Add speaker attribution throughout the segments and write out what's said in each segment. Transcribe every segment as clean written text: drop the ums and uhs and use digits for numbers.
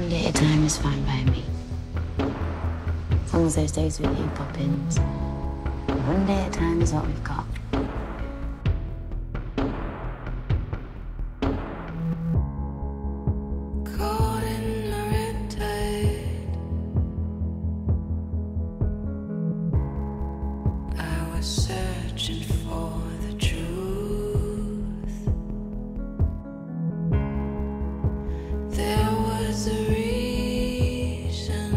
Speaker 1: One day at a time is fine by me. As long as those days with you, Poppins. One day at a time is what we've got.
Speaker 2: Searching for the truth. There was a reason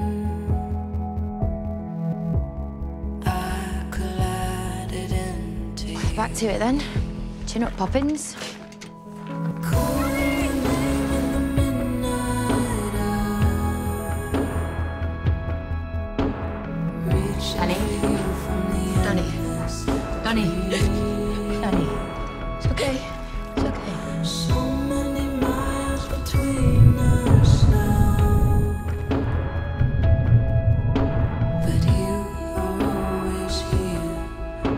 Speaker 2: I collided into you.
Speaker 1: Back to it then. Chin up, Poppins. Dani. It's okay. It's okay.
Speaker 2: So many miles between us now, but you are always here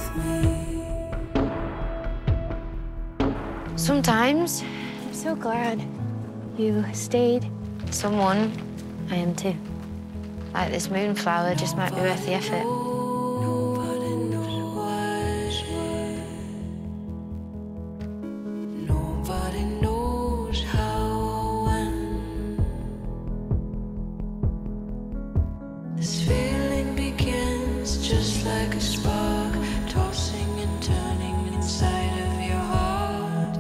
Speaker 2: with me.
Speaker 1: Sometimes I'm so glad you stayed. Someone I am too. Like this moonflower just might be worth the effort.
Speaker 2: This feeling begins just like a spark, tossing and turning inside of your heart,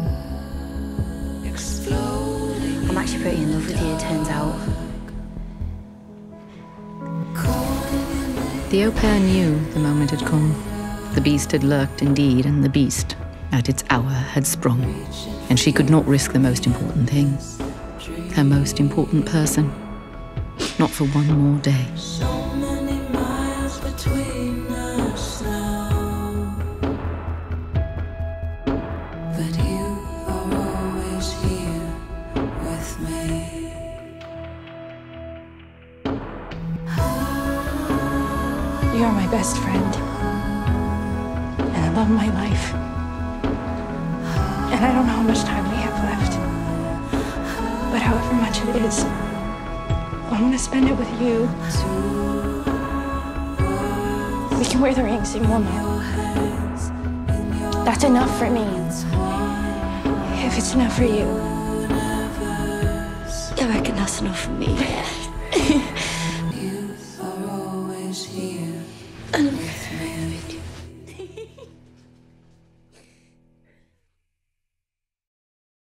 Speaker 2: exploding.
Speaker 1: I'm actually pretty in love with you, it turns out.
Speaker 3: The au pair knew the moment had come. The beast had lurked indeed, and the beast, at its hour, had sprung. And she could not risk the most important thing. Her most important person. Not for one more day.
Speaker 2: So many miles between us now, but you are always here with me.
Speaker 4: You're my best friend, and I love my life. And I don't know how much time we have left, but however much it is, I want to spend it with you. We can wear the rings and we'll know. That's enough for me. If it's enough for you.
Speaker 1: I reckon that's enough for me.